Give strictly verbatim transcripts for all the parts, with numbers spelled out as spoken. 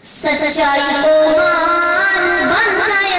سچائی کو مان بن گئے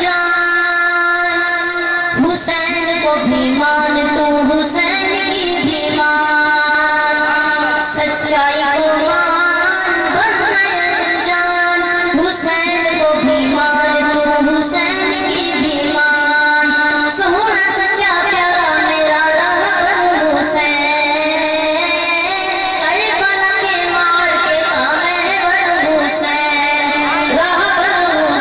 انجان، حسین کو بھی مان تو حسین کی بھی مان، سچائی کو مان بن گئے انجان، حسین کو بھی مان تو حسین کی بھی مان، سونا سچا پیارا میرا رہبر حسین، کربلا کے معرکے کا محور حسین، رہبر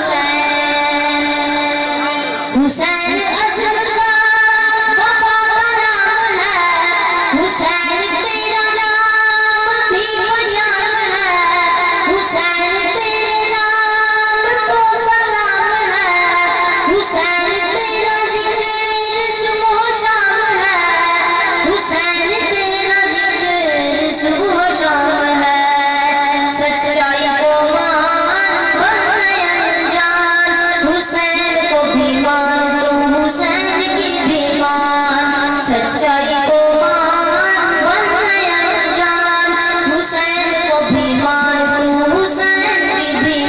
حسین، حسین عظمت کا وفا کا نام ہے، حسین تیرا نام بھی بنیاد ہے، حسین تیرے نام کو سلام ہے، حسین تیرا ذکر صبح و شام ہے، حسین تیرا ذکر صبح و شام ہے، سچائی کو مان بن گئے انجان، حسین کو بھی مان تو حسین کی بھی مان، سچائی کو مان بن گئے انجان، حسین کو بھی مان تو حسین کی بھی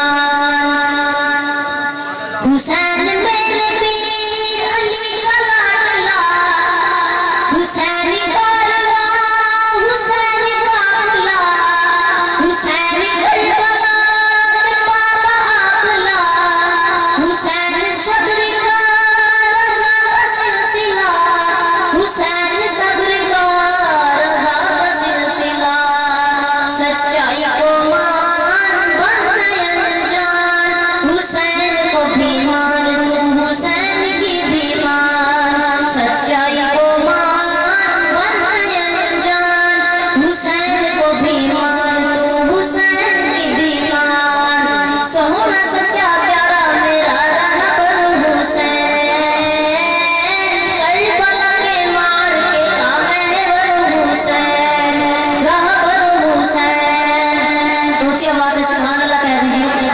مان، حسین میرے پیر علی کا لاڈلا، حسین کارواں حسین قافلہ، حسین کربلا میں بابا آقلا، حسین صبر کا رضا کا سلسلہ، حسین صبر کا رضا کا سلسلہ، سچائی کو مان بن گئے انجان، حسین کو بھی مان تو حسین کی بھی مان، سچائی کو مان بن گئے انجان، حسین کو بھی مان تو حسین کی بھی مان، سونا سچا پیارا میرا رہبر حسین، کربلا کے معرکے کا محور حسین، رہبر حسین، اونچی آواز سے سبحان اللہ کہہ دیجیے،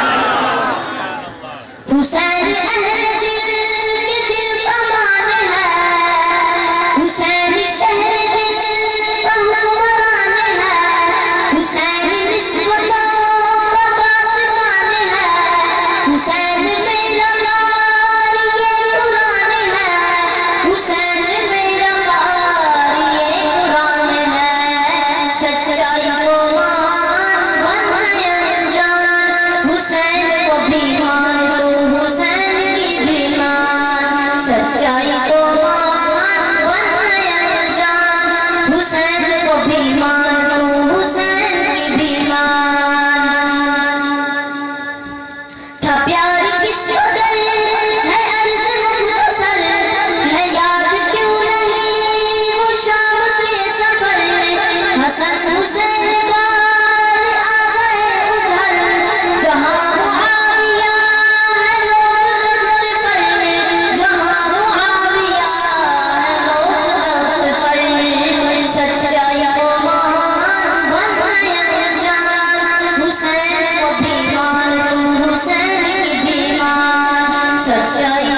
حسین اہل دل کے دل کا مان ہے، حسین شہر دل کا حکمران ہے، حسین نسبتوں کا پاسبان ہے، حسین میرا یار یہ قرآن ہے، حسین میرا یار یہ قرآن ہے، سچائی کو مان بن گئے انجان، حسین کو بھی مان تو حسین کی بھی مان، سچائی کو مان بن گئے انجان، حسین کو بھی مان تو حسین کی بھی مان، تھا پیار کس قدر ہے عرض مختصر، ہے یاد کیوں نہیں وہ شام کے سفر، حسن حسین بار آ گئے ادھر، جہاں معاویہ ہے لوگ تخت پر، جہاں معاویہ ہے لوگ تخت پر، سچائی کو مان بن گئے انجان، حسین کو بھی مان تو حسین کی بھی مان، سچائی